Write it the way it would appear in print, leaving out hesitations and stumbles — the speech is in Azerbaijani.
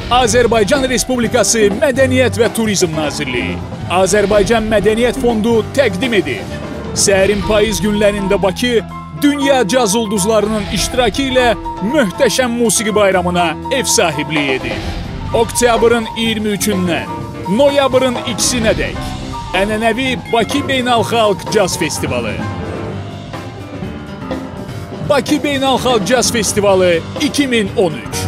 Azərbaycan Respublikası Mədəniyyət və Turizm Nazirliyi, Azərbaycan Mədəniyyət Fondu təqdim edir. Sərin payız günlərində Bakı, dünya caz ulduzlarının iştirakı ilə möhtəşəm musiqi bayramına ev sahibliyi edir. Oktyabrın 23-dən noyabrın 2-sinədək ənənəvi Bakı Beynəlxalq Caz Festivalı. Bakı Beynəlxalq Caz Festivalı 2013.